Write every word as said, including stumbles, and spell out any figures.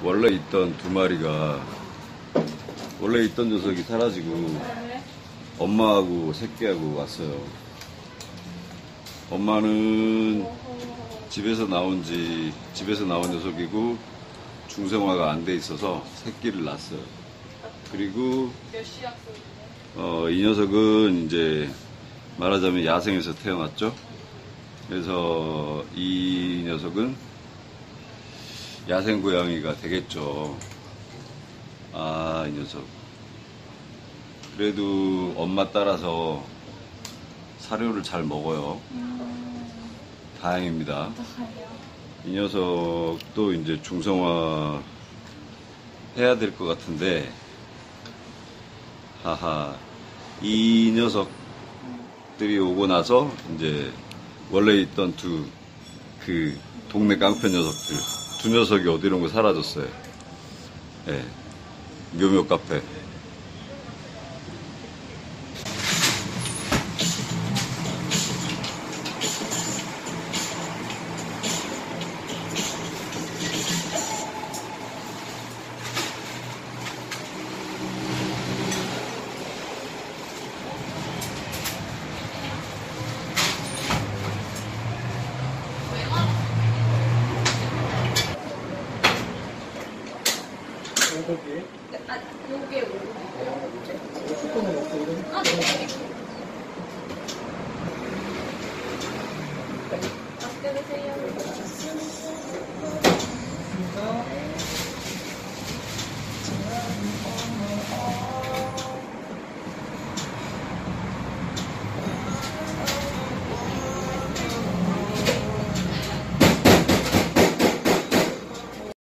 원래 있던 두 마리가 원래 있던 녀석이 사라지고 엄마하고 새끼하고 왔어요. 엄마는 집에서 나온 지 집에서 나온 녀석이고 중성화가 안 돼 있어서 새끼를 낳았어요. 그리고 어, 이 녀석은 이제 말하자면 야생에서 태어났죠. 그래서 이 녀석은 야생 고양이가 되겠죠. 아, 이 녀석. 그래도 엄마 따라서 사료를 잘 먹어요. 음, 다행입니다. 어떡하냐. 이 녀석도 이제 중성화 해야 될 것 같은데, 하하, 이 녀석들이 오고 나서 이제 원래 있던 두 그 동네 깡패 녀석들, 두 녀석이 어디론가 사라졌어요. 예, 네, 묘묘 카페. 오고기. 아, 요게 오고. 뚜껑은 없고 이런. 아, 네. 맛있게 드세요. 있습니다.